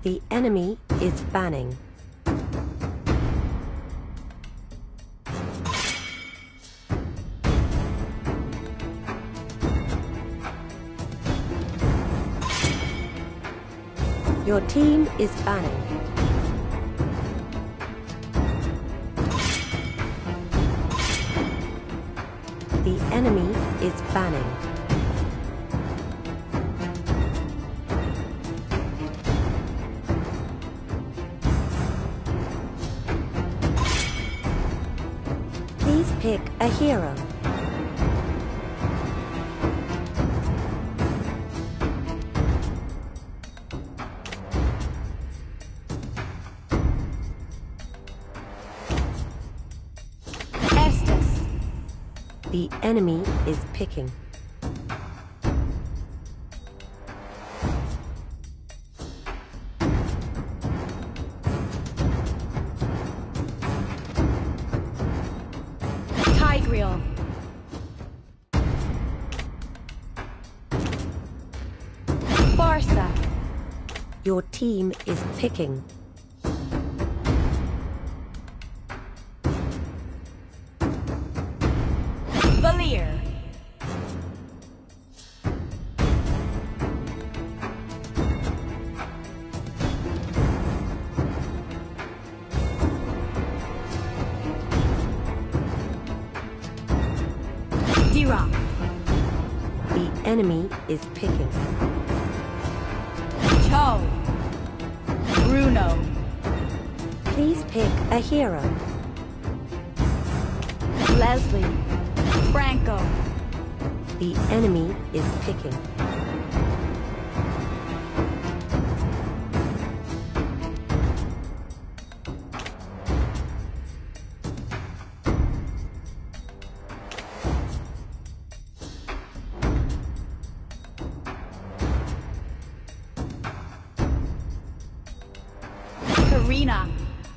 The enemy is banning. Your team is banning. The enemy is banning. Please pick a hero. The enemy is picking. Tigreal. Barca. Your team is picking. Valier. Dira. The enemy is picking. Cho. Bruno. Please pick a hero. Lesley. Franco. The enemy is picking. Karina.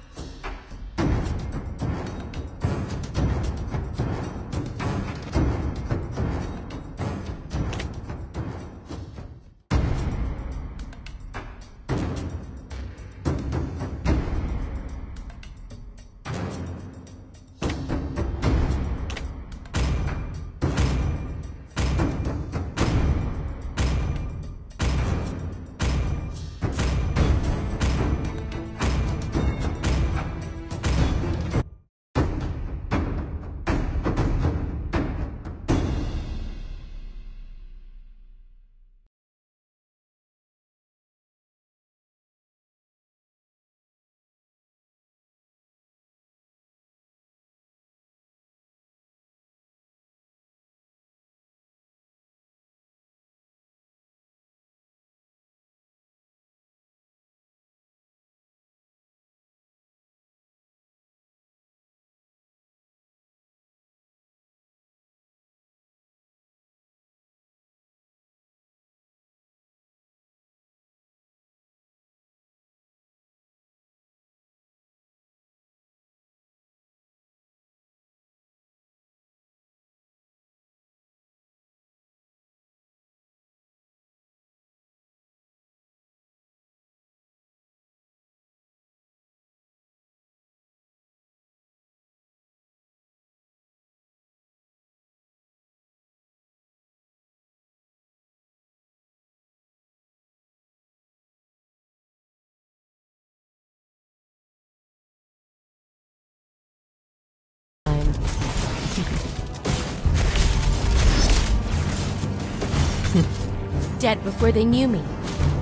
Dead before they knew me.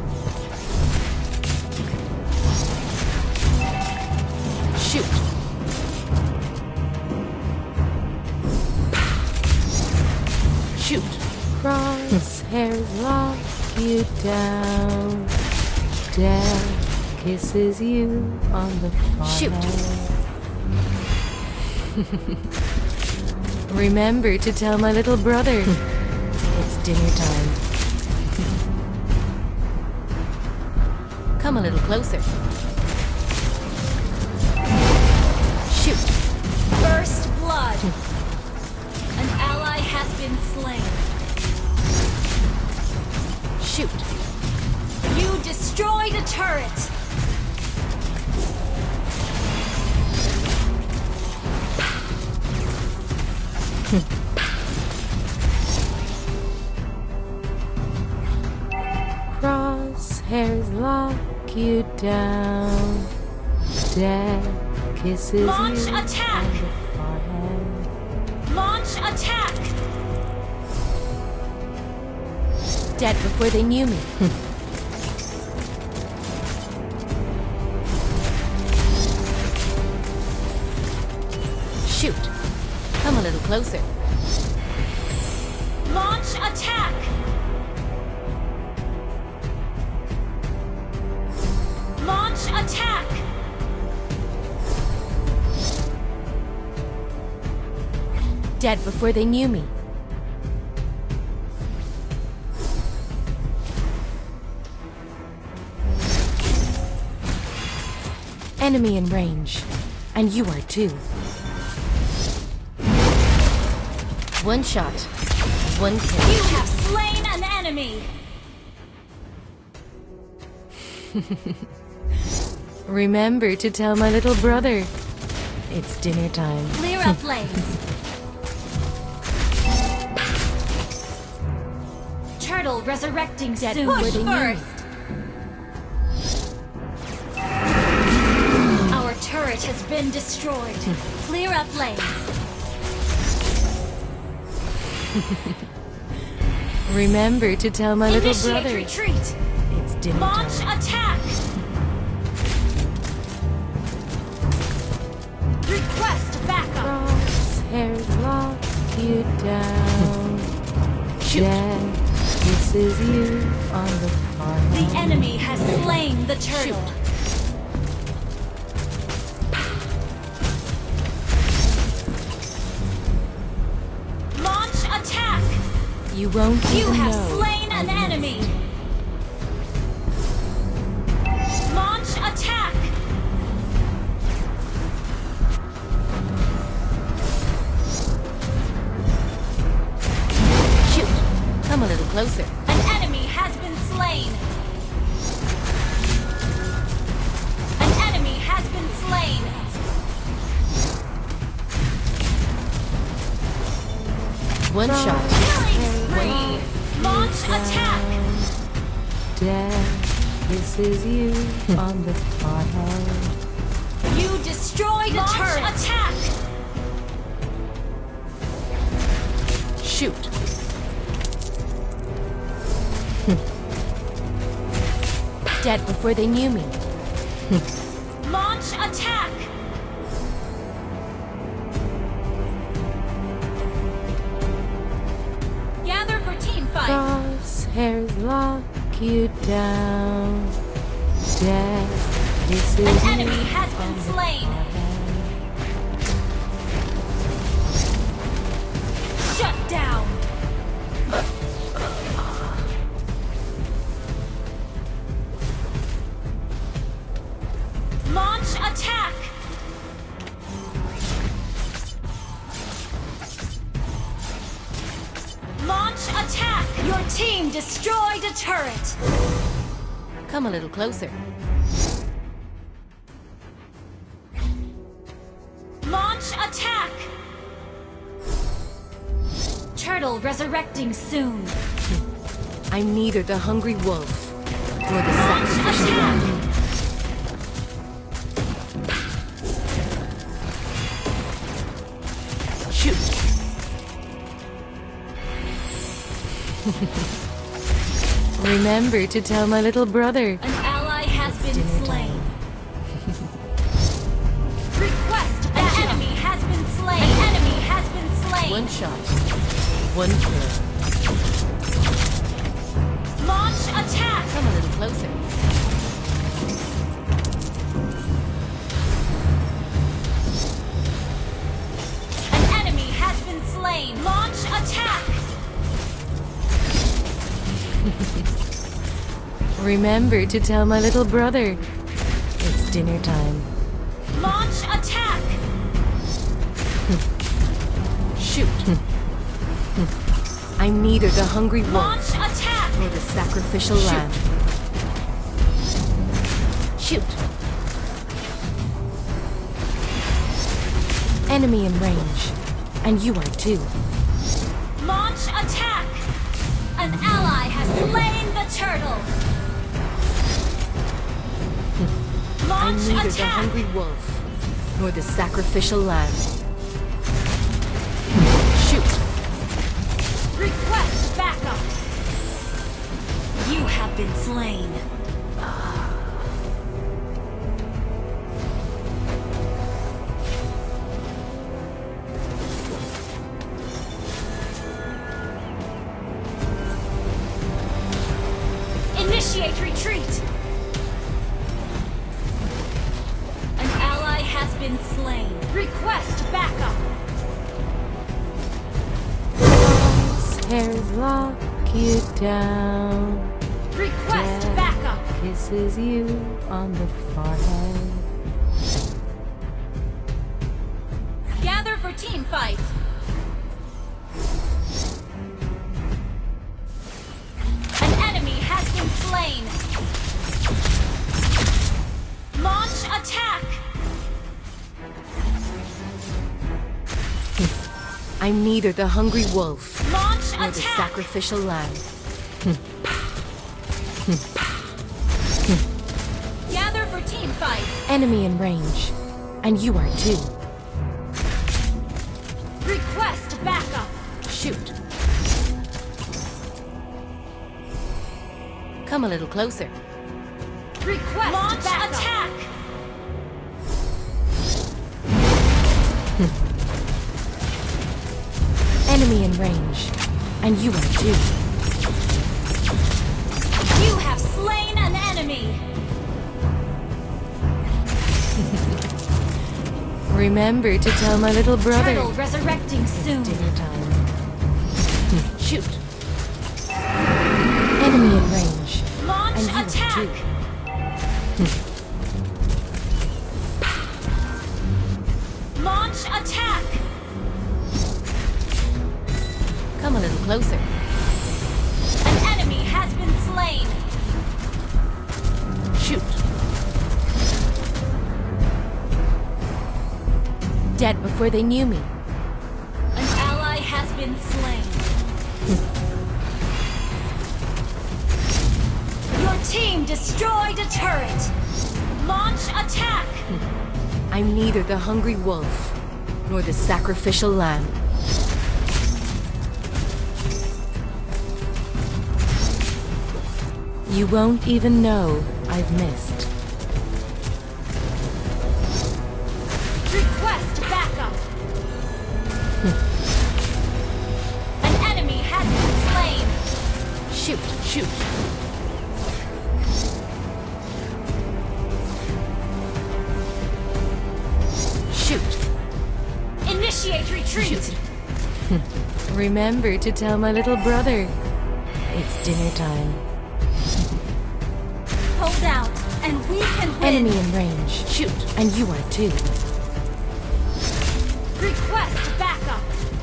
Shoot. Shoot. Crosshairs lock you down. Death kisses you on the forehead. Shoot. Remember to tell my little brother. It's dinner time. Come a little closer. Shoot. First blood. An ally has been slain. Shoot. You destroyed a turret. Crosshairs lock you down. Death kisses Launch you attack! on the forehead. Launch attack! Dead before they knew me. Shoot. Come a little closer. Launch attack! Launch attack! Dead before they knew me. Enemy in range. And you are too. One shot. One kill. You have slain an enemy! Remember to tell my little brother. It's dinner time. Clear up lanes. Turtle resurrecting Dead soon. before Push they knew me. first! Our turret has been destroyed. Clear up lane. Remember to tell my little Initiate brother. retreat. It's dinner Launch time. attack. Request backup. Crosshairs lock you down. Shoot. Death kisses you on the forehead. The enemy has slain the turtle. Launch attack. You won't You even have know. slain an enemy. Launch attack. Shoot. Come a little closer. An enemy has been slain. An enemy has been slain. One shot. Killing spree. Launch attack. Death kisses you on the forehead. You destroyed a turret. Attack. Shoot. Dead before they knew me. Launch attack. Gather for team fight. Crosshairs lock you down. Death kisses An you enemy has on been the slain. forehead. Shut down. Launch attack. Launch attack. Your team destroyed a turret. Come a little closer. Launch attack. Turtle resurrecting soon. I'm neither the hungry wolf nor the Launch sacrificial attack. lamb. Shoot. Remember to tell my little brother. An ally has been dinner slain. Request an enemy has been slain. An enemy has been slain. One shot. One kill. Launch attack. Come a little closer. An enemy has been slain. Launch attack. Remember to tell my little brother. It's dinner time. Launch attack. Shoot. I'm neither the hungry Launch wolf attack. nor the sacrificial lamb. Shoot. Enemy in range. and you are too. Launch attack! An ally has slain the turtle! I'm Launch neither the attack! hungry wolf, nor the sacrificial lamb. Shoot! Request backup! You have been slain. Initiate retreat! An ally has been slain. Request backup! Hairs lock you down. Request Death backup! kisses you on the forehead. Gather for team fight! An enemy has been slain! Launch attack! I'm neither the hungry wolf Launch nor the attack! sacrificial lamb. Gather for team fight! Enemy in range, and you are too. Request backup! Shoot. Come a little closer. Request launch backup. Attack! Enemy in range, and you are too. You have slain an enemy! Remember to tell my little brother. Turtle resurrecting soon. Dinner time. Shoot. Enemy in range, Launch and you attack! are too. Launch attack! Come a little closer. An enemy has been slain! Shoot. Dead before they knew me. An ally has been slain. Your team destroyed a turret! Launch attack! I'm neither the hungry wolf, nor the sacrificial lamb. You won't even know I've missed. Request backup! An enemy has been slain! Shoot, shoot. Shoot. Initiate retreat! Shoot. Remember to tell my little brother. It's dinner time. Hold out, and we can win! Enemy in range. Shoot, and you are too. Request backup!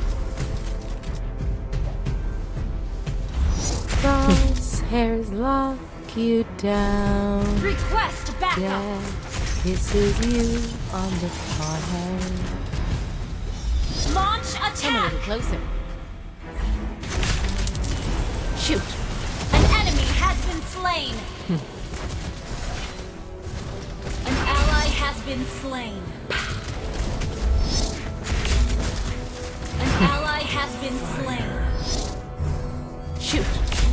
Cross hairs lock you down. Request backup! Death kisses you on the forehead. Launch Come a attack! little closer. Shoot. An enemy has been slain! An ally has been slain. An ally has been slain. Shoot.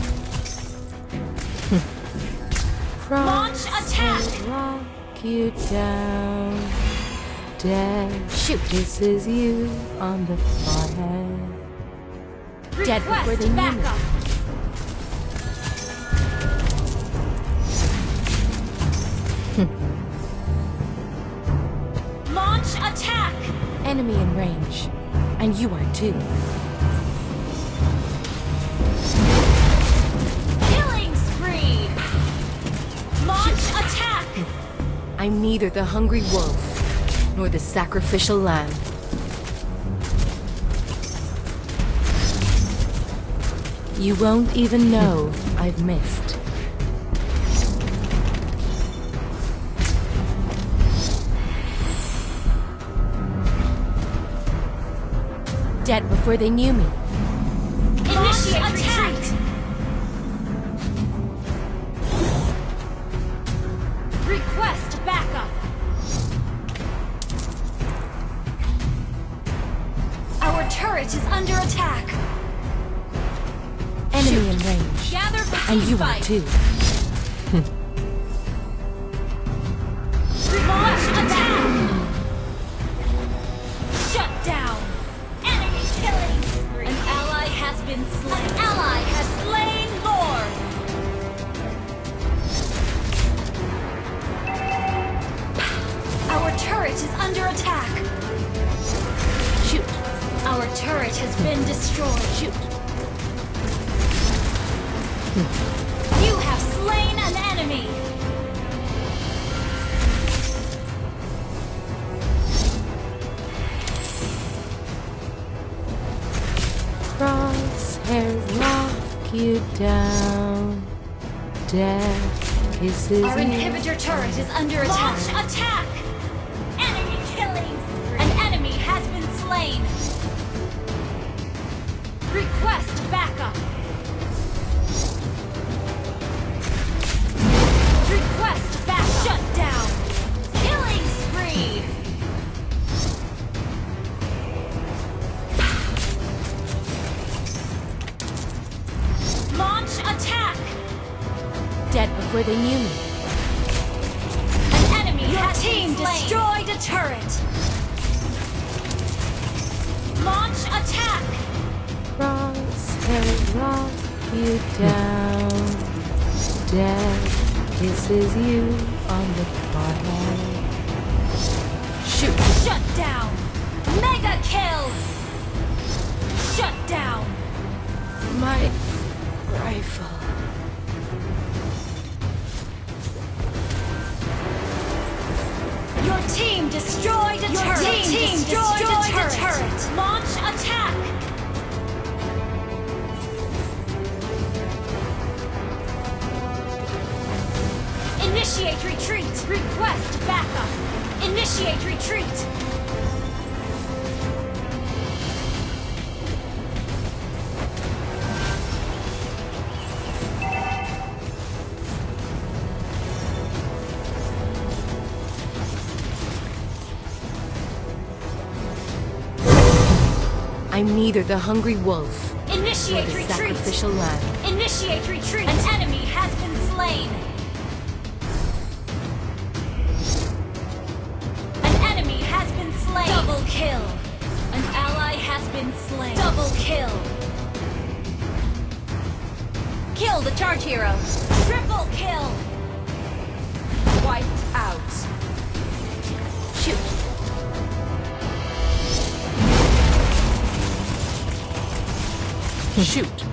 Launch Cross attack! hairs lock you down. Death kisses you on the forehead. Dead before Request they knew me. backup! Launch attack! Enemy in range, and you are too. Killing spree! Launch attack! I'm neither the hungry wolf nor the sacrificial lamb. You won't even know I've missed. Dead before they knew me. Initiate retreat! Request backup! Our turret is under attack! Enemy in range. Gather for And you are fight. too. Launch attack! Shut down! Enemy killing spree! An ally has been slain! An ally has slain Lord! Our turret is under attack! Shoot. Our turret has been destroyed! Shoot. You have slain an enemy! Crosshairs lock you down. Death kisses Our you. inhibitor turret is under attack! Launch attack! Enemy killing spree! An enemy has been slain! Request backup! Request back! Shut down! Killing spree! Launch attack! Dead before they knew me. An enemy has been destroyed a turret! Launch attack! Crosshairs lock you down. Death kisses you on the forehead. Shoot. Shut down! Mega kill! Shut down! My rifle. Your team destroyed a turret! Your team destroyed a turret! Launch attack! Initiate retreat! Request backup! Initiate retreat! I'm neither the hungry wolf nor Initiate the retreat! sacrificial lamb. Initiate retreat! An enemy has been slain! An enemy has been slain! Double kill! An ally has been slain! Double kill! Kill the charge hero! Triple kill! Wiped out! Shoot. Shoot.